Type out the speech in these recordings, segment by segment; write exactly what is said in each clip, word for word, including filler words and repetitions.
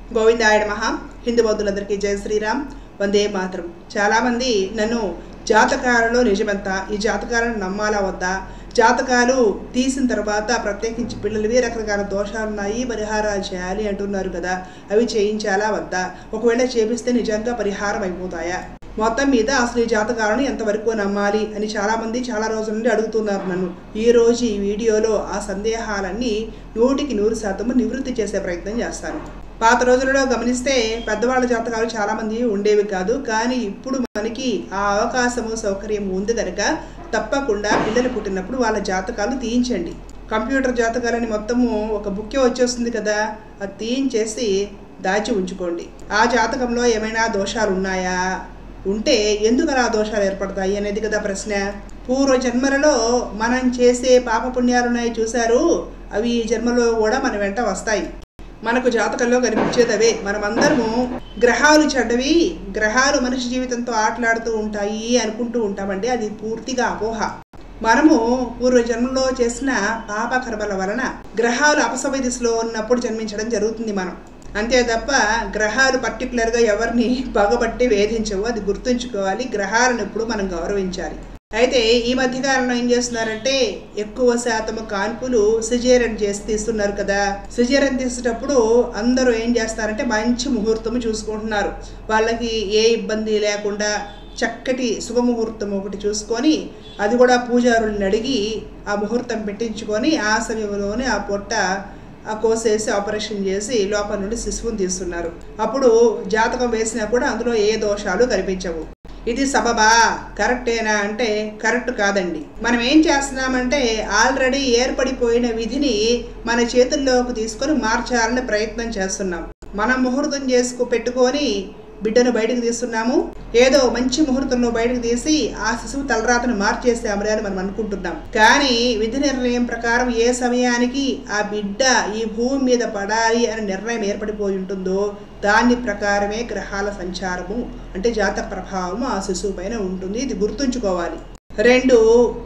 గోవిందాయ నమః. హిందూ బౌద్ధులందరికీ జయ శ్రీరామ్, వందే మాతరం. చాలామంది నన్ను జాతకాలలో నిజమంత, ఈ జాతకాలను నమ్మాలా వద్దా, జాతకాలు తీసిన తర్వాత ప్రత్యేకించి పిల్లలవి రకరకాల దోషాలు ఉన్నాయి, పరిహారాలు చేయాలి అంటున్నారు కదా, అవి చేయించాలా వద్దా, ఒకవేళ చేపిస్తే నిజంగా పరిహారం అయిపోతాయా, మొత్తం మీద అసలు ఈ జాతకాలను ఎంతవరకు నమ్మాలి అని చాలామంది చాలా రోజుల నుండి అడుగుతున్నారు నన్ను. ఈరోజు ఈ వీడియోలో ఆ సందేహాలన్నీ నూటికి నూరు శాతం నివృత్తి చేసే ప్రయత్నం చేస్తాను. పాత రోజులలో గమనిస్తే పెద్దవాళ్ళ జాతకాలు చాలామంది ఉండేవి కాదు, కానీ ఇప్పుడు మనకి ఆ అవకాశము సౌకర్యం ఉంది కనుక తప్పకుండా పిల్లలు పుట్టినప్పుడు వాళ్ళ జాతకాలు తీయించండి. కంప్యూటర్ జాతకాలని మొత్తము ఒక బుక్కే వచ్చేస్తుంది కదా, అది తీయించేసి దాచి ఉంచుకోండి. ఆ జాతకంలో ఏమైనా దోషాలు ఉన్నాయా, ఉంటే ఎందుకు అలా దోషాలు ఏర్పడతాయి అనేది కదా ప్రశ్న. పూర్వ జన్మలలో మనం చేసే పాపపుణ్యాలు ఉన్నాయి చూశారు, అవి ఈ జన్మలో కూడా మన వెంట వస్తాయి. మనకు జాతకంలో కనిపించేదవే. మనమందరము గ్రహాలు చెడ్డవి, గ్రహాలు మనిషి జీవితంతో ఆటలాడుతూ ఉంటాయి అనుకుంటూ ఉంటామండి. అది పూర్తిగా అపోహ. మనము పూర్వ జన్మలో చేసిన పాప కర్మల వలన గ్రహాలు అపసవ్య దిశలో ఉన్నప్పుడు జన్మించడం జరుగుతుంది మనం. అంతే తప్ప గ్రహాలు పర్టికులర్గా ఎవరిని పగబట్టి వేధించవు, అది గుర్తుంచుకోవాలి. గ్రహాలను ఎప్పుడు మనం గౌరవించాలి. అయితే ఈ మధ్యకాలంలో ఏం చేస్తున్నారంటే ఎక్కువ శాతం కాన్పులు సిజేరియన్ చేసి తీస్తున్నారు కదా. సిజేరియన్ తీసేటప్పుడు అందరూ ఏం చేస్తారంటే మంచి ముహూర్తం చూసుకుంటున్నారు. వాళ్ళకి ఏ ఇబ్బంది లేకుండా చక్కటి శుభముహూర్తం ఒకటి చూసుకొని, అది కూడా పూజారుల్ని అడిగి ఆ ముహూర్తం పెట్టించుకొని ఆ సమయంలోనే ఆ పొట్ట ఆ కోసేసి ఆపరేషన్ చేసి లోపల నుండి శిశువుని తీస్తున్నారు. అప్పుడు జాతకం వేసినా కూడా అందులో ఏ దోషాలు కనిపించవు. ఇది సబబా, కరెక్టేనా అంటే కరెక్ట్ కాదండి. మనం ఏం చేస్తున్నామంటే ఆల్రెడీ ఏర్పడిపోయిన విధిని మన చేతుల్లోకి తీసుకొని మార్చాలని ప్రయత్నం చేస్తున్నాం. మనం ముహూర్తం చేసుకు పెట్టుకొని బిడ్డను బయటకు తీస్తున్నాము, ఏదో మంచి ముహూర్తంలో బయటకు తీసి ఆ శిశువు తలరాతను మార్చేసామని అని మనం అనుకుంటున్నాం. కానీ విధి నిర్ణయం ప్రకారం ఏ సమయానికి ఆ బిడ్డ ఈ భూమి మీద పడాలి అనే నిర్ణయం ఏర్పడిపోయి ఉంటుందో దాని ప్రకారమే గ్రహాల సంచారము అంటే జాతక ప్రభావము ఆ శిశువు పైన ఉంటుంది. ఇది గుర్తుంచుకోవాలి. రెండు,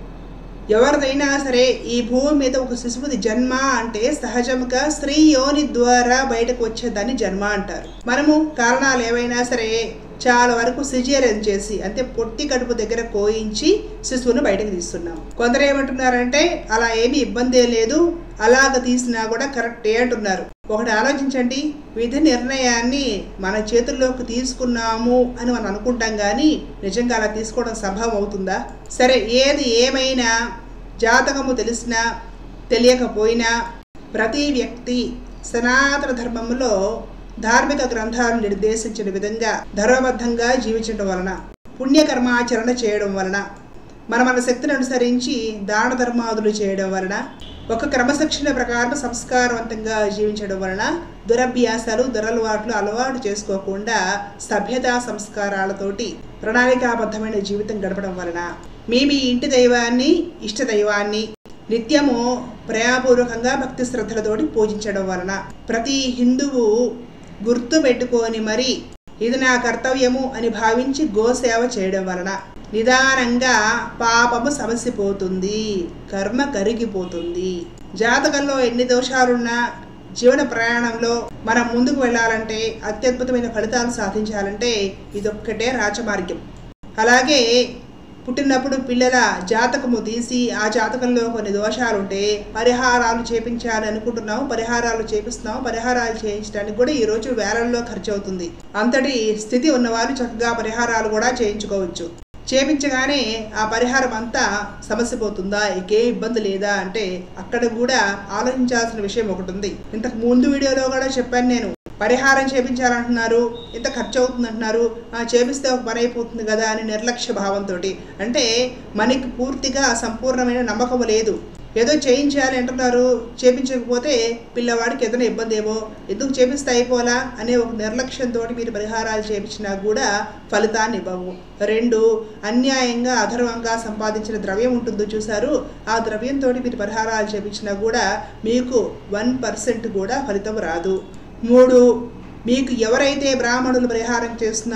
ఎవరిదైనా సరే ఈ భూమి మీద ఒక శిశువుది జన్మ అంటే సహజంగా స్త్రీ యోని ద్వారా బయటకు వచ్చేదాన్ని జన్మ అంటారు. మనము కారణాలు ఏవైనా సరే చాలా వరకు సిజేరియన్ చేసి అంటే పొట్టి కడుపు దగ్గర కోయించి శిశువును బయటకు తీస్తున్నాం. కొందరు ఏమంటున్నారంటే అలా ఏమీ ఇబ్బంది లేదు, అలాగ తీసినా కూడా కరెక్టే అంటున్నారు. ఒకటి ఆలోచించండి, విధి నిర్ణయాన్ని మన చేతుల్లోకి తీసుకున్నాము అని మనం అనుకుంటాం, కానీ నిజంగా అలా తీసుకోవడం సంభవం అవుతుందా? సరే, ఏది ఏమైనా జాతకము తెలిసినా తెలియకపోయినా ప్రతి వ్యక్తి సనాతన ధర్మంలో ధార్మిక గ్రంథాలు నిర్దేశించిన విధంగా ధర్మబద్ధంగా జీవించడం వలన, పుణ్యకర్మాచరణ చేయడం వలన, మన మన శక్తిని అనుసరించి దాన ధర్మాదులు చేయడం వలన, ఒక క్రమశిక్షణ ప్రకారం సంస్కారవంతంగా జీవించడం వలన, దురభ్యాసాలు దురలవాట్లు అలవాటు చేసుకోకుండా సభ్యతా సంస్కారాలతోటి ప్రణాళికాబద్ధమైన జీవితం గడపడం వలన, మీ మీ ఇంటి దైవాన్ని ఇష్ట దైవాన్ని నిత్యము ప్రేమపూర్వకంగా భక్తి శ్రద్ధలతోటి పూజించడం వలన, ప్రతి హిందువు గుర్తు పెట్టుకొని మరి ఇది నా కర్తవ్యము అని భావించి గోసేవ చేయడం వలన నిదానంగా పాపము సమసిపోతుంది, కర్మ కరిగిపోతుంది. జాతకంలో ఎన్ని దోషాలున్నా జీవన ప్రయాణంలో మనం ముందుకు వెళ్ళాలంటే, అత్యద్భుతమైన ఫలితాలు సాధించాలంటే ఇదొక్కటే రాజమార్గం. అలాగే పుట్టినప్పుడు పిల్లల జాతకము తీసి ఆ జాతకంలో కొన్ని దోషాలు ఉంటే పరిహారాలు చేపించాలి అనుకుంటున్నాము, పరిహారాలు చేపిస్తున్నాము. పరిహారాలు చేయించడానికి కూడా ఈరోజు వేలల్లో ఖర్చు అవుతుంది. అంతటి స్థితి ఉన్నవారు చక్కగా పరిహారాలు కూడా చేయించుకోవచ్చు. చేపించగానే ఆ పరిహారం అంతా సమస్యపోతుందా, ఇంకే ఇబ్బంది లేదా అంటే అక్కడ కూడా ఆలోచించాల్సిన విషయం ఒకటి ఉంది. ఇంతకు ముందు వీడియోలో కూడా చెప్పాను నేను, పరిహారం చేపించాలంటున్నారు, ఇంత ఖర్చు అవుతుంది అంటున్నారు, చేపిస్తే ఒక పని అయిపోతుంది కదా అని నిర్లక్ష్య భావంతో, అంటే మనకి పూర్తిగా సంపూర్ణమైన నమ్మకం లేదు. ఏదో చేయించాలి అంటున్నారు, చేపించకపోతే పిల్లవాడికి ఏదైనా ఇబ్బంది ఏమో, ఎందుకు చేపిస్తే అయిపోలా అనే ఒక నిర్లక్ష్యంతో మీరు పరిహారాలు చేపించినా కూడా ఫలితాన్ని ఇవ్వవు. రెండు, అన్యాయంగా అధర్వంగా సంపాదించిన ద్రవ్యం ఉంటుందో చూసారు, ఆ ద్రవ్యంతో మీరు పరిహారాలు చేపించినా కూడా మీకు వన్ పర్సెంట్ కూడా ఫలితం రాదు. మూడు, మీకు ఎవరైతే బ్రాహ్మణులు పరిహారం చేస్తున్నారో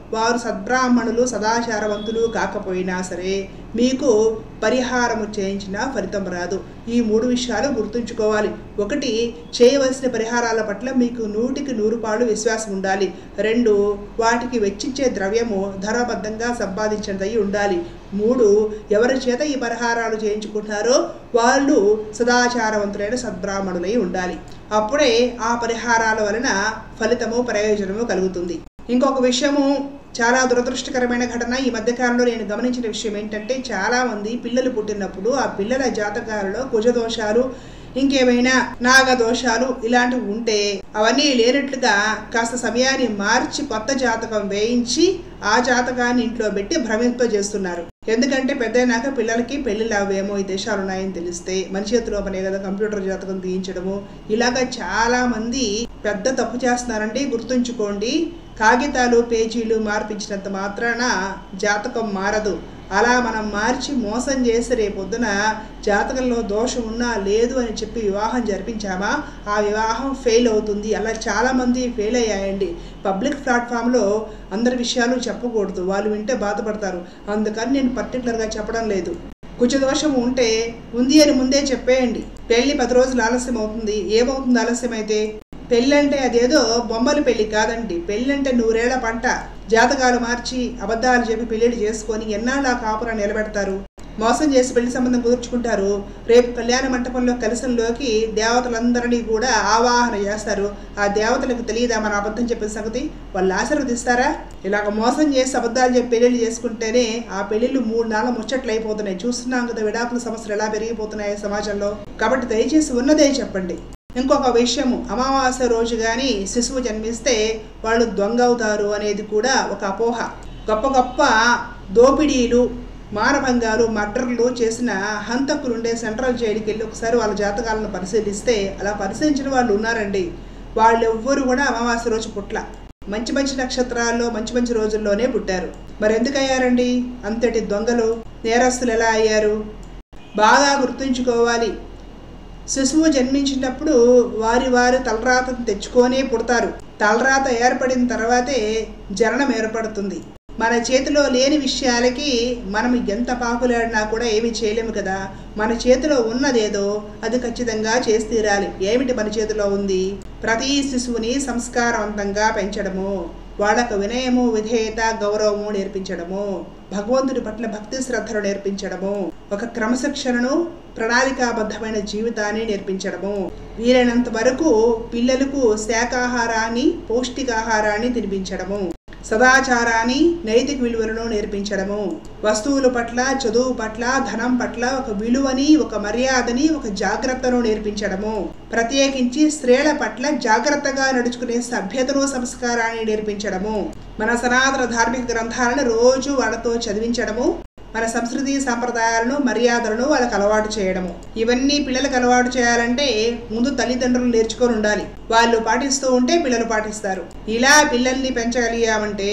వారు సద్బ్రాహ్మణులు సదాచారవంతులు కాకపోయినా సరే మీకు పరిహారము చేయించిన ఫలితం రాదు. ఈ మూడు విషయాలు గుర్తుంచుకోవాలి. ఒకటి, చేయవలసిన పరిహారాల పట్ల మీకు నూటికి నూరు పాళ్ళు విశ్వాసం ఉండాలి. రెండు, వాటికి వెచ్చించే ద్రవ్యము ధర్మబద్ధంగా సంపాదించినదై ఉండాలి. మూడు, ఎవరి చేత ఈ పరిహారాలు చేయించుకుంటున్నారో వాళ్ళు సదాచారవంతులైన సద్బ్రాహ్మణులై ఉండాలి. అప్పుడే ఆ పరిహారాల వలన ఫలితము ప్రయోజనము కలుగుతుంది. ఇంకొక విషయము, చాలా దురదృష్టకరమైన ఘటన ఈ మధ్యకాలంలో నేను గమనించిన విషయం ఏంటంటే, చాలామంది పిల్లలు పుట్టినప్పుడు ఆ పిల్లల జాతకాలలో కుజదోషాలు, ఇంకేమైనా నాగదోషాలు ఇలాంటివి ఉంటే అవన్నీ లేనట్లుగా కాస్త సమయాన్ని మార్చి కొత్త జాతకం వేయించి ఆ జాతకాన్ని ఇంట్లో పెట్టి భ్రమింపజేస్తున్నారు. ఎందుకంటే పెద్దయినాక పిల్లలకి పెళ్ళిళ్ళు అవేమో ఈ దేశాలు ఉన్నాయని తెలిస్తే మన చేతిలో పనే కదా కంప్యూటర్ జాతకం తీయించడము, ఇలాగ చాలామంది పెద్ద తప్పు చేస్తున్నారండి. గుర్తుంచుకోండి, కాగితాలు పేజీలు మార్పించినంత మాత్రాన జాతకం మారదు. అలా మనం మార్చి మోసం చేసి రేపొద్దున జాతకంలో దోషం ఉన్నా లేదు అని చెప్పి వివాహం జరిపించామా ఆ వివాహం ఫెయిల్ అవుతుంది. అలా చాలామంది ఫెయిల్ అయ్యాయండి. పబ్లిక్ ప్లాట్ఫామ్లో అందరి విషయాలు చెప్పకూడదు, వాళ్ళు వింటే బాధపడతారు. అందుకని నేను పర్టికులర్గా చెప్పడం లేదు. కుజదోషం ఉంటే ఉంది అని ముందే చెప్పేయండి. పెళ్ళి పది రోజులు ఆలస్యం అవుతుంది. ఏమవుతుంది ఆలస్యం అయితే? పెళ్ళంటే అదేదో బొమ్మల పెళ్ళి కాదండి. పెళ్ళంటే నూరేళ్ల పంట. జాతకాలు మార్చి అబద్ధాలు చెప్పి పెళ్ళిళ్ళు చేసుకొని ఎన్నాళ్ళు ఆ కాపురాన్ని నిలబెడతారు. మోసం చేసి పెళ్లి సంబంధం కుదుర్చుకుంటారు. రేపు కళ్యాణ మంటపంలో కలిసంలోకి దేవతలందరినీ కూడా ఆవాహన చేస్తారు. ఆ దేవతలకు తెలియదా మన అబద్ధం చెప్పిన సంగతి? వాళ్ళు ఆశీర్వదిస్తారా? ఇలాగ మోసం చేసి అబద్ధాలు చెప్పి పెళ్ళిళ్ళు చేసుకుంటేనే ఆ పెళ్ళిళ్ళు మూడు నాలుగు ముచ్చట్లు అయిపోతున్నాయి. చూస్తున్నాం కదా విడాకుల సమస్యలు ఎలా పెరిగిపోతున్నాయి సమాజంలో. కాబట్టి దయచేసి ఉన్నదే చెప్పండి. ఇంకొక విషయము, అమావాస్య రోజు కానీ శిశువు జన్మిస్తే వాళ్ళు దొంగ అవుతారు అనేది కూడా ఒక అపోహ. గొప్ప గొప్ప దోపిడీలు, మానభంగాలు, మర్డర్లు చేసిన హంతకులు ఉండే సెంట్రల్ జైలుకి వెళ్ళి ఒకసారి వాళ్ళ జాతకాలను పరిశీలిస్తే అలా పరిశీలించిన వాళ్ళు ఉన్నారండి. వాళ్ళు ఎవ్వరు కూడా అమావాస్య రోజు పుట్ల. మంచి మంచి నక్షత్రాల్లో మంచి మంచి రోజుల్లోనే పుట్టారు. మరి ఎందుకు అయ్యారండి అంతటి దొంగలు, నేరస్తులు ఎలా అయ్యారు? బాగా గుర్తుంచుకోవాలి. శిశువు జన్మించినప్పుడు వారి వారి తలరాతను తెచ్చుకొనే పుడతారు. తలరాత ఏర్పడిన తర్వాతే జననం ఏర్పడుతుంది. మన చేతిలో లేని విషయాలకి మనం ఎంత పాకులాడినా కూడా ఏమీ చేయలేము కదా. మన చేతిలో ఉన్నదేదో అది ఖచ్చితంగా చేసి తీరాలి. ఏమిటి మన చేతిలో ఉంది? ప్రతి శిశువుని సంస్కారవంతంగా పెంచడము, వాళ్ళకు వినయము, విధేయత, గౌరవము నేర్పించడము, భగవంతుడి పట్ల భక్తి శ్రద్ధలు నేర్పించడము, ఒక క్రమశిక్షణను, ప్రణాళికాబద్ధమైన జీవితాన్ని నేర్పించడము, వీలైనంత వరకు పిల్లలకు శాకాహారాన్ని, పౌష్టికాహారాన్ని తినిపించడము, సదాచారాన్ని, నైతిక విలువలను నేర్పించడము, వస్తువుల పట్ల, చదువు పట్ల, ధనం పట్ల ఒక విలువని, ఒక మర్యాదని, ఒక జాగ్రత్తను నేర్పించడము, ప్రత్యేకించి స్త్రీల పట్ల జాగ్రత్తగా నడుచుకునే సభ్యతను, సంస్కారాన్ని నేర్పించడము, మన సనాతన ధార్మిక గ్రంథాలను రోజు వాళ్ళతో చదివించడము, మన సంస్కృతి సాంప్రదాయాలను, మర్యాదలను వాళ్ళకి అలవాటు చేయడము. ఇవన్నీ పిల్లలకు అలవాటు చేయాలంటే ముందు తల్లిదండ్రులు నేర్చుకొని ఉండాలి. వాళ్ళు పాటిస్తూ ఉంటే పిల్లలు పాటిస్తారు. ఇలా పిల్లల్ని పెంచగలిగామంటే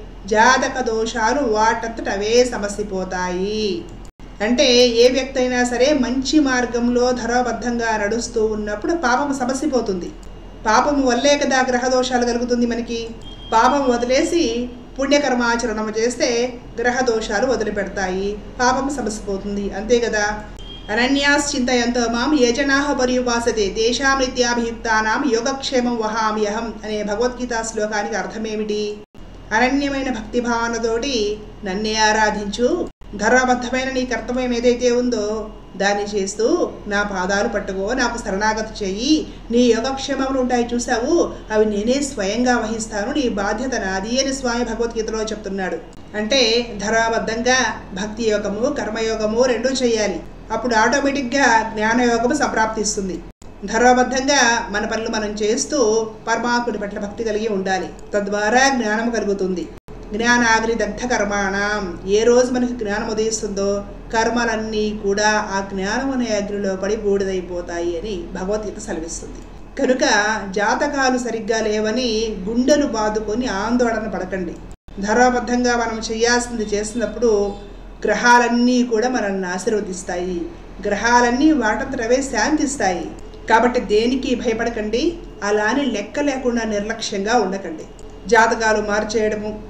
జాతక దోషాలు వాటంతట అవే సమసిపోతాయి. అంటే ఏ వ్యక్తి అయినా సరే మంచి మార్గంలో ధర్మబద్ధంగా నడుస్తూ ఉన్నప్పుడు పాపం సమసిపోతుంది. పాపం వల్లే కదా గ్రహ దోషాలు కలుగుతుంది మనకి. పాపం వదిలేసి పుణ్యకర్మాచరణం చేస్తే గ్రహ దోషాలు వదిలిపెడతాయి, పాపం సమసిపోతుంది. అంతే కదా. అనన్యాస్ చింతయంతో మాం ఏ జనాః పర్యుపాసతే తేషాం నిత్యాభియుక్తానాం యోగక్షేమం వహామ్యహం అనే భగవద్గీత శ్లోకానికి అర్థమేమిటి? అనన్యమైన భక్తిభావనతోటి నన్నే ఆరాధించు, ధర్మబద్ధమైన నీ కర్తవ్యం ఏదైతే ఉందో దాన్ని చేస్తూ నా పాదాలు పట్టుకో, నాకు శరణాగతి చెయ్యి, నీ యోగక్షేమములు ఉంటాయి చూసావు, అవి నేనే స్వయంగా వహిస్తాను, నీ బాధ్యత నాది అని స్వామి భగవద్గీతలో చెప్తున్నాడు. అంటే ధర్మబద్ధంగా భక్తి యోగము, కర్మయోగము రెండూ చేయాలి. అప్పుడు ఆటోమేటిక్గా జ్ఞానయోగము సంప్రాప్తిస్తుంది. ధర్మబద్ధంగా మన పనులు మనం చేస్తూ పరమాత్ముడి పట్ల భక్తి కలిగి ఉండాలి. తద్వారా జ్ఞానం కలుగుతుంది. జ్ఞానాగ్ని దగ్ధ కర్మాణం, ఏ రోజు మనకి జ్ఞానం ఉదయిస్తుందో కర్మలన్నీ కూడా ఆ జ్ఞానం అనే అగ్నిలో పడి బూడిదైపోతాయి అని భగవద్గీత సెలవిస్తుంది. కనుక జాతకాలు సరిగ్గా లేవని గుండెలు బాదుకొని ఆందోళన పడకండి. ధర్మబద్ధంగా మనం చేయాల్సింది చేసినప్పుడు గ్రహాలన్నీ కూడా మనల్ని ఆశీర్వదిస్తాయి. గ్రహాలన్నీ వాటంతటవే శాంతిస్తాయి. కాబట్టి దేనికి భయపడకండి. అలానే లెక్క లేకుండా నిర్లక్ష్యంగా ఉండకండి. జాతకాలు మార్చేయడము,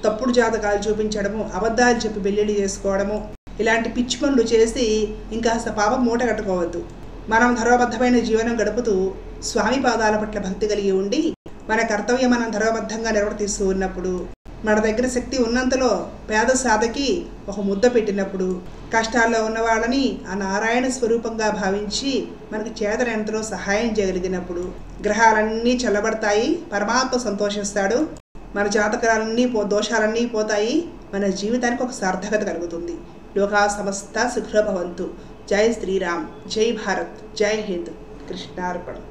తప్పుడు జాతకాలు చూపించడము, అబద్ధాలు చెప్పి పెళ్ళిళ్ళు చేసుకోవడము, ఇలాంటి పిచ్చి పనులు చేసి ఇంకాస్త పాపం మూట కట్టుకోవద్దు. మనం ధర్మబద్ధమైన జీవనం గడుపుతూ స్వామి పాదాల పట్ల భక్తి కలిగి ఉండి మన కర్తవ్యం మనం ధర్మబద్ధంగా నిర్వర్తిస్తూ ఉన్నప్పుడు, మన దగ్గర శక్తి ఉన్నంతలో పేద సాధకి ఒక ముద్ద పెట్టినప్పుడు, కష్టాల్లో ఉన్న వాళ్ళని ఆ నారాయణ స్వరూపంగా భావించి మనకి చేతనంతలో సహాయం చేయగలిగినప్పుడు గ్రహాలన్నీ చల్లబడతాయి, పరమాత్మ సంతోషిస్తాడు, మన జాతకాలన్నీ పో దోషాలన్నీ పోతాయి, మన జీవితానికి ఒక సార్థకత కలుగుతుంది. లోకా సమస్త సుఖభవంతు. జై శ్రీరామ్, జై భారత్, జై హింద్. కృష్ణార్పణం.